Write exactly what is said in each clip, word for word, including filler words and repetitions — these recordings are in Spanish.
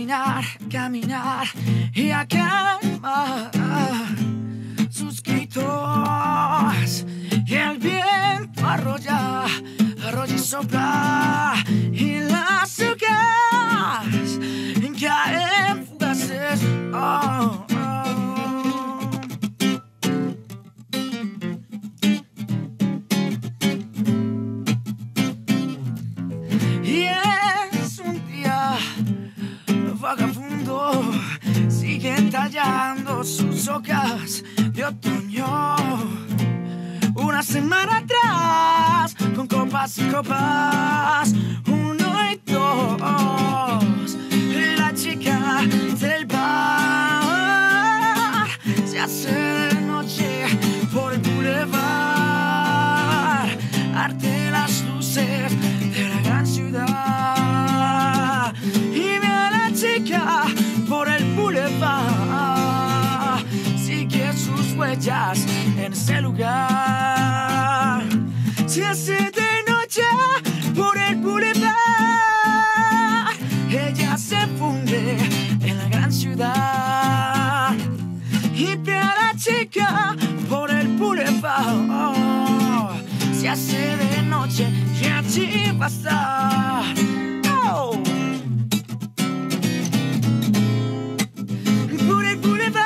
caminar, caminar y a calmar sus gritos. Y el viento arrolla, arrolla y sopla, y las hojas caen fugaces. Oh, oh. Y es un día vagabundo, siguen tallando sus hojas de otoño. Una semana atrás, con copas y copas, uno y dos, la chica del bar se hace de noche por el bulevar, arte las luces de la gran ciudad. Y ve a la chica por el bulevar, sigue sus huellas en ese lugar. Se hace de noche por el bulevar, ella se funde en la gran ciudad. Y ve a la chica por el bulevar, se hace de noche y allí va a estar. Oh. Por el bulevar.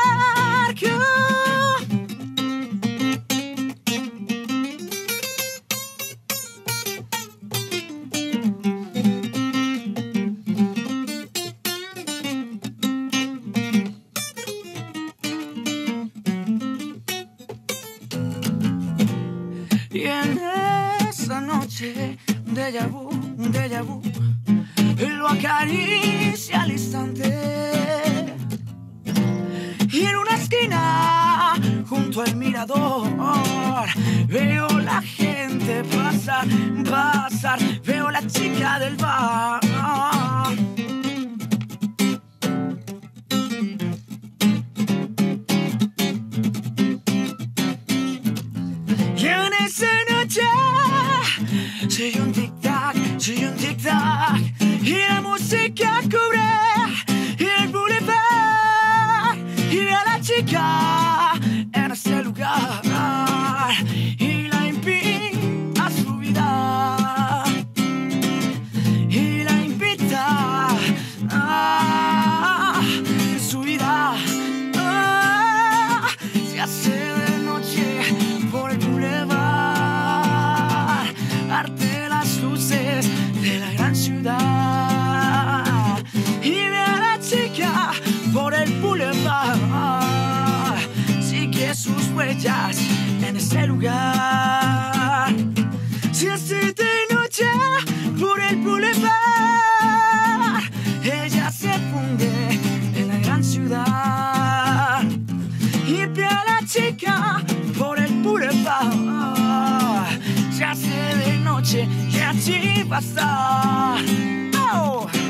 Y en esa noche, un déjà vu, un déjà vu, lo acaricia al instante. Y en una esquina, junto al mirador, veo la gente pasar, pasar, veo la chica del bar. Y en esa noche soy un tic-tac, soy un tic-tac, y la música cubre el boulevard. Y ve a la chica en ese lugar y la invita a su vida, y la invita a su vida. Ah, se hace de noche por el boulevard, arte las luces de la gran ciudad. Y ve a la chica por el boulevard, sigue sus huellas en ese lugar. Se hace de noche por el boulevard, ella se funde en la gran ciudad. Y ve a la chica por el boulevard, se hace de noche y allí va a estar. Oh.